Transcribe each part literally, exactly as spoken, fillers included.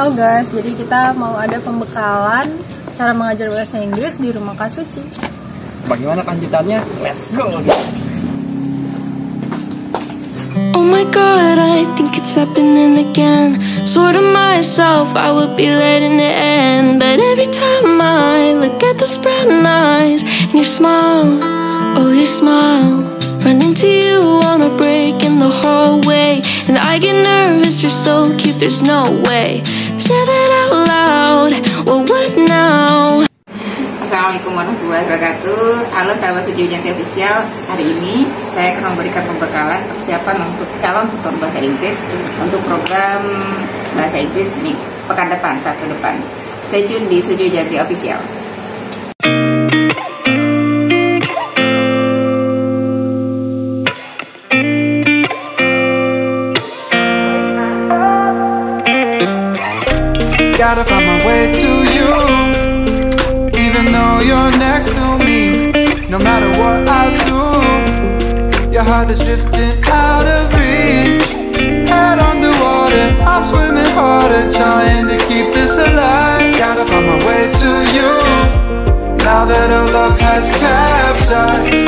Halo guys, jadi kita mau ada pembekalan cara mengajar bahasa Inggris di rumah Kak Suci. Bagaimana lanjutannya? Let's go! Oh my god, I think it's happening again. Sort of myself, I would be letting it end. But every time I look at those brown eyes and your smile, oh your smile, run into you on a break in the hallway, and I get nervous, you're so cute, there's no way. Say that out loud, well what now? Assalamualaikum warahmatullahi wabarakatuh. Halo sahabat Suci Wijayanti Official. Hari ini saya akan memberikan pembekalan persiapan untuk calon tutor bahasa Inggris untuk program bahasa Inggris di pekan depan, Sabtu depan. Stay tune di Suci Wijayanti Official. Gotta find my way to you, even though you're next to me. No matter what I do, your heart is drifting out of reach. Head underwater, I'm swimming harder, trying to keep this alive. Gotta find my way to you, now that our love has capsized.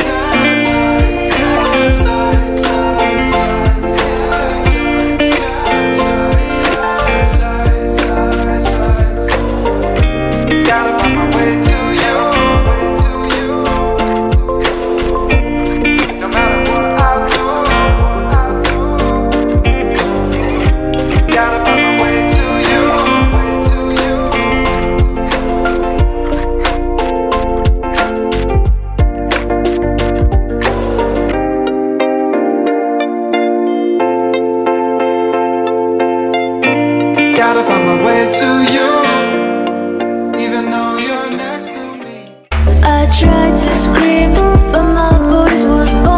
Gotta find my way to you, even though you're next to me. I tried to scream, but my voice was gone.